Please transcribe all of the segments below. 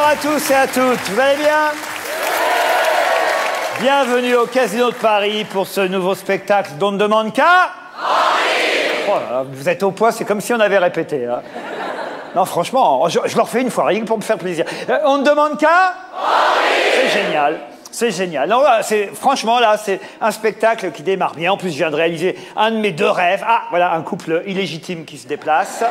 à tous et à toutes, vous allez bien? Bienvenue au Casino de Paris pour ce nouveau spectacle dont on ne demande qu'à... Oh là là, vous êtes au point, c'est comme si on avait répété. Hein. Non, franchement, je leur fais une fois, rien que pour me faire plaisir. On ne demande qu'à... C'est génial. C'est génial. Non, là, franchement, là, c'est un spectacle qui démarre bien. En plus, je viens de réaliser un de mes deux rêves. Ah, voilà, un couple illégitime qui se déplace.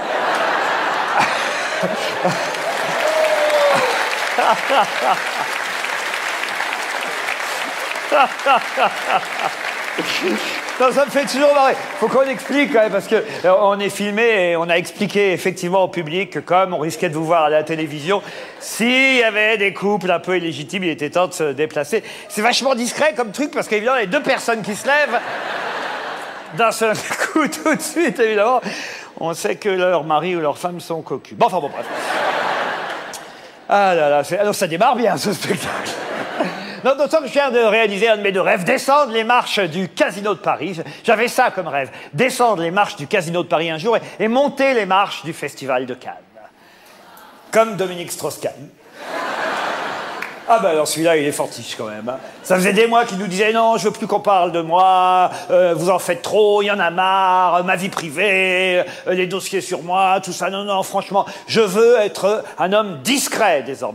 Non, ça me fait toujours marrer. Faut qu'on explique quand même, parce que on est filmé et on a expliqué effectivement au public que comme on risquait de vous voir à la télévision, s'il y avait des couples un peu illégitimes, il était temps de se déplacer. C'est vachement discret comme truc, parce qu'évidemment, les deux personnes qui se lèvent, d'un seul coup, tout de suite, évidemment, on sait que leur mari ou leur femme sont cocus. Bon, enfin bon, bref. Ah là là, alors ça démarre bien, ce spectacle. Non, d'autant que je viens de réaliser un de mes deux rêves, descendre les marches du Casino de Paris. J'avais ça comme rêve, descendre les marches du Casino de Paris un jour et monter les marches du Festival de Cannes. Comme Dominique Strauss-Kahn. Ah ben alors celui-là, il est fortiche quand même. Hein. Ça faisait des mois qu'il nous disait « Non, je veux plus qu'on parle de moi, vous en faites trop, il y en a marre, ma vie privée, les dossiers sur moi, tout ça. Non, non, franchement, je veux être un homme discret désormais. »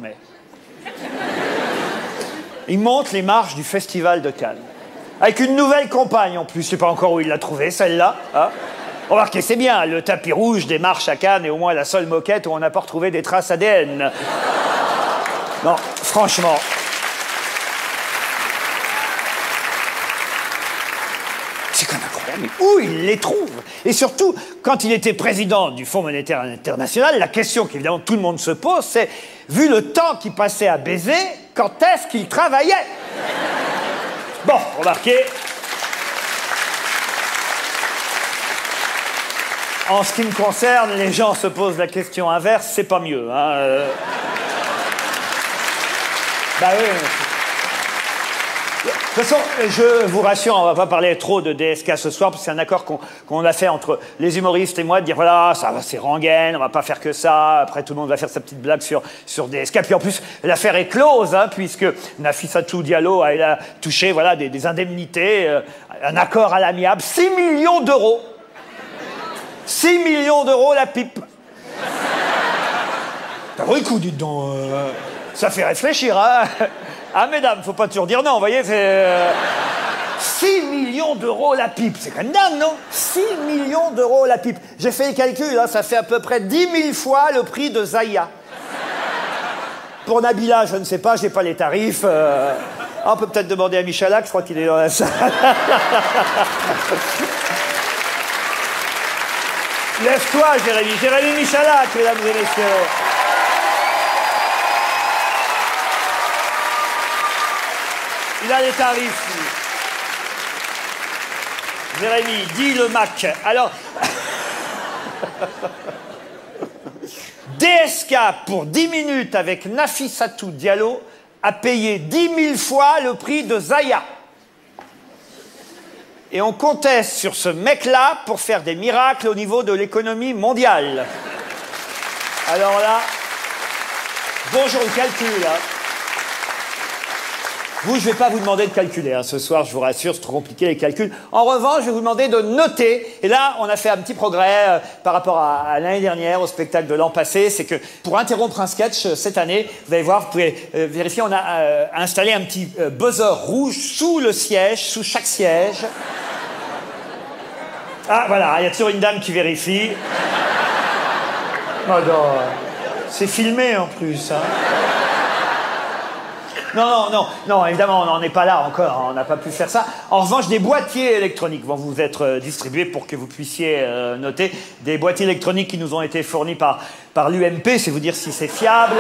Il monte les marches du Festival de Cannes. Avec une nouvelle compagne en plus. Je sais pas encore où il l'a trouvée, celle-là. Hein. Remarquez, c'est bien, le tapis rouge des marches à Cannes est au moins la seule moquette où on n'a pas retrouvé des traces ADN. Non, franchement. C'est quand même incroyable, mais où il les trouve? Et surtout, quand il était président du Fonds monétaire international, la question qu'évidemment tout le monde se pose, c'est, vu le temps qu'il passait à baiser, quand est-ce qu'il travaillait? Bon, remarquez. En ce qui me concerne, les gens se posent la question inverse, c'est pas mieux. Hein, Bah oui. De toute façon, je vous rassure, on va pas parler trop de DSK ce soir, parce que c'est un accord qu'on a fait entre les humoristes et moi, de dire voilà, ça va, c'est rengaine, on va pas faire que ça, après tout le monde va faire sa petite blague sur DSK, puis en plus, l'affaire est close, hein, puisque Nafissatou Diallo, elle a touché voilà, des indemnités, un accord à l'amiable, 6 millions d'euros. 6 millions d'euros la pipe. T'as vrai coup, dites donc, ça fait réfléchir, hein. Ah, mesdames, faut pas toujours dire non, vous voyez, c'est... 6 millions d'euros la pipe, c'est quand même dingue, non? 6 millions d'euros la pipe. J'ai fait les calculs, hein, ça fait à peu près 10 000 fois le prix de Zaya. Pour Nabila, je ne sais pas, j'ai pas les tarifs. On peut peut-être demander à Michalak, je crois qu'il est dans la salle. Lève-toi, Jérémy. Jérémy Michalak, mesdames et messieurs. Il a les tarifs. Jérémy, dis le Mac. Alors, DSK pour 10 minutes avec Nafissatou Diallo a payé 10 000 fois le prix de Zaya. Et on comptait sur ce mec-là pour faire des miracles au niveau de l'économie mondiale. Alors là, bonjour le calcul, hein. Vous, je ne vais pas vous demander de calculer. Hein. Ce soir, je vous rassure, c'est trop compliqué les calculs. En revanche, je vais vous demander de noter. Et là, on a fait un petit progrès par rapport à l'année dernière, au spectacle de l'an passé. C'est que pour interrompre un sketch cette année, vous allez voir, vous pouvez vérifier, on a installé un petit buzzer rouge sous le siège, sous chaque siège. Ah, voilà, il y a toujours une dame qui vérifie. Oh non, c'est filmé en plus, hein. Non, évidemment, on n'en est pas là encore, hein, on n'a pas pu faire ça. En revanche, des boîtiers électroniques vont vous être distribués pour que vous puissiez noter. Des boîtiers électroniques qui nous ont été fournis par l'UMP, c'est vous dire si c'est fiable.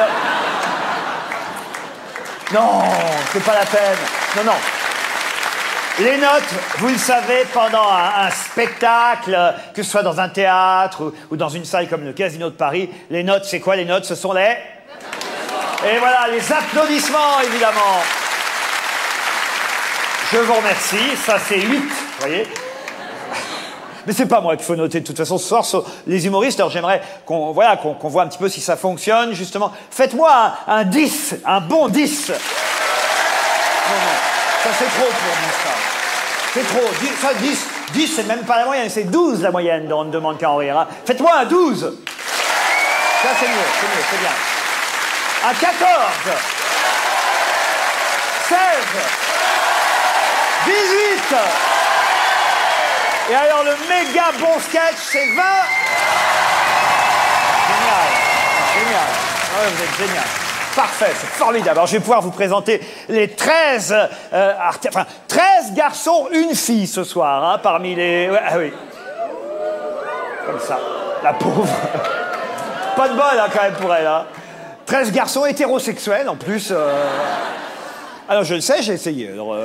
Non, c'est pas la peine. Non. Les notes, vous le savez, pendant un spectacle, que ce soit dans un théâtre ou dans une salle comme le Casino de Paris, les notes, c'est quoi les notes? Ce sont les... Et voilà, les applaudissements, évidemment. Je vous remercie. Ça, c'est 8, vous voyez. Mais c'est pas moi qu'il faut noter de toute façon ce soir, les humoristes. Alors j'aimerais qu'on qu'on voit un petit peu si ça fonctionne, justement. Faites-moi un 10, un bon 10. Non, ça c'est trop pour 10, ça. C'est trop. 10, c'est même pas la moyenne, c'est 12 la moyenne, on ne demande qu'à en rire. Hein. Faites-moi un 12. Ça c'est mieux, c'est bien. Un 14. 16. 18. Et alors le méga bon sketch, c'est 20. Génial. Génial. Ouais, vous êtes génial. Parfait, c'est formidable. Alors je vais pouvoir vous présenter les 13 garçons, une fille ce soir, hein, parmi les... Ouais, ah oui. Comme ça. La pauvre. Pas de bol, hein, quand même, pour elle. Hein. 13 garçons hétérosexuels, en plus. Alors je le sais, j'ai essayé. Alors,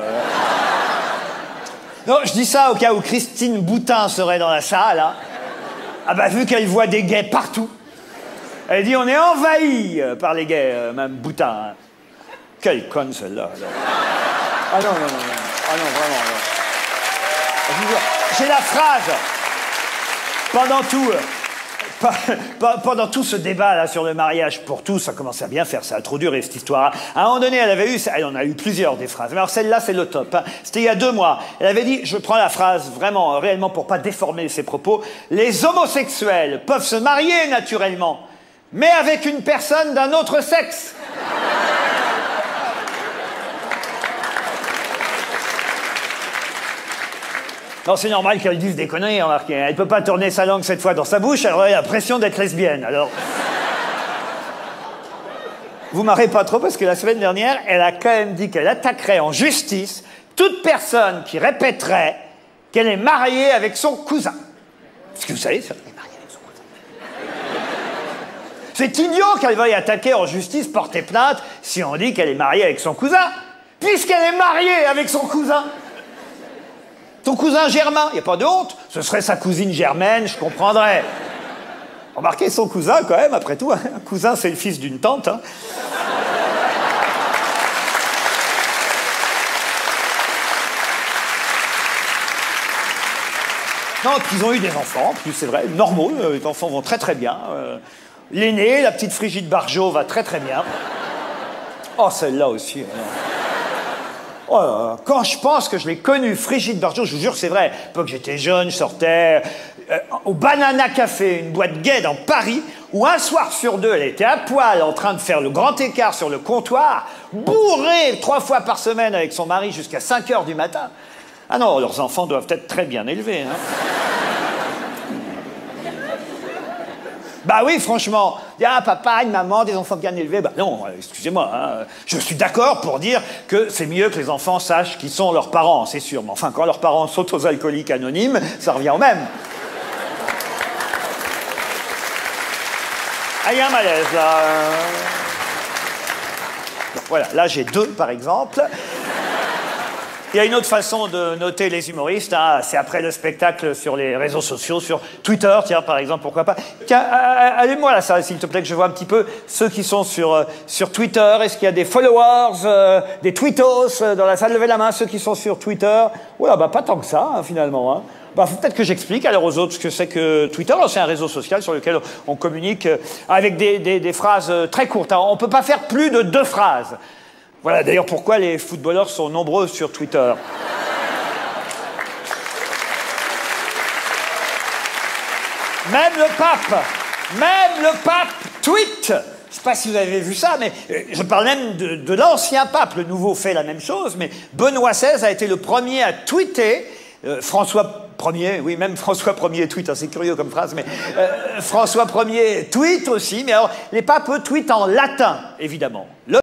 Non, je dis ça au cas où Christine Boutin serait dans la salle. Hein. Ah bah, vu qu'elle voit des gays partout. Elle dit, on est envahi par les gays, même Boutin. Hein. Quelle conne, celle-là. Ah non, non, non, non. Ah non, vraiment. Non. J'ai la phrase. Pendant tout ce débat là sur le mariage pour tous, ça commençait à bien faire, ça a trop duré cette histoire. À un moment donné, elle en a eu plusieurs des phrases. Mais alors celle-là, c'est le top. Hein. C'était il y a 2 mois. Elle avait dit, je prends la phrase vraiment, réellement pour pas déformer ses propos, les homosexuels peuvent se marier naturellement, mais avec une personne d'un autre sexe. Non, c'est normal qu'elle dise des conneries, remarquez. Elle ne peut pas tourner sa langue cette fois dans sa bouche, elle aurait l'impression d'être lesbienne, alors... Vous marrez pas trop parce que la semaine dernière, elle a quand même dit qu'elle attaquerait en justice toute personne qui répéterait qu'elle est mariée avec son cousin. Parce que vous savez, ça, elle est mariée avec son cousin. C'est idiot qu'elle veuille attaquer en justice, porter plainte, si on dit qu'elle est mariée avec son cousin, puisqu'elle est mariée avec son cousin. Ton cousin Germain, il n'y a pas de honte. Ce serait sa cousine Germaine, je comprendrais. Remarquez son cousin, quand même, après tout. Hein. Un cousin, c'est le fils d'une tante. Hein. Non, ils ont eu des enfants, en plus, c'est vrai, normaux. Les enfants vont très très bien. L'aîné, la petite Frigide Barjot, va très très bien. Oh, celle-là aussi. Oh, quand je pense que je l'ai connue, Frigide Barjot, je vous jure que c'est vrai. Pas que j'étais jeune, je sortais au Banana Café, une boîte gay dans Paris, où un soir sur 2, elle était à poil en train de faire le grand écart sur le comptoir, bourrée 3 fois par semaine avec son mari jusqu'à 5 h du matin. Ah non, leurs enfants doivent être très bien élevés. Hein. Bah oui, franchement. Ah, papa, une maman, des enfants bien élevés. Bah non, excusez-moi. Hein. Je suis d'accord pour dire que c'est mieux que les enfants sachent qui sont leurs parents, c'est sûr. Mais enfin, quand leurs parents sont aux alcooliques anonymes, ça revient au même. Ah, il y a un malaise, là. Bon, voilà, là, j'ai 2, par exemple. Il y a une autre façon de noter les humoristes, hein, c'est après le spectacle sur les réseaux sociaux, sur Twitter, tiens, par exemple, pourquoi pas. Tiens, allume-moi la salle, s'il te plaît, que je vois un petit peu ceux qui sont sur Twitter. Est-ce qu'il y a des followers, des tweetos dans la salle? Levez la main, ceux qui sont sur Twitter. Oula, bah pas tant que ça, hein, finalement. Hein. Bah, faut peut-être que j'explique alors aux autres ce que c'est que Twitter. C'est un réseau social sur lequel on communique avec des phrases très courtes. Hein. On ne peut pas faire plus de 2 phrases. Voilà d'ailleurs pourquoi les footballeurs sont nombreux sur Twitter. Même le pape tweet. Je ne sais pas si vous avez vu ça, mais je parle même de l'ancien pape. Le nouveau fait la même chose, mais Benoît XVI a été le premier à tweeter. François Ier, oui, même François Ier tweet, hein, c'est curieux comme phrase, mais François Ier tweet aussi, mais alors les papes, eux, tweetent en latin, évidemment.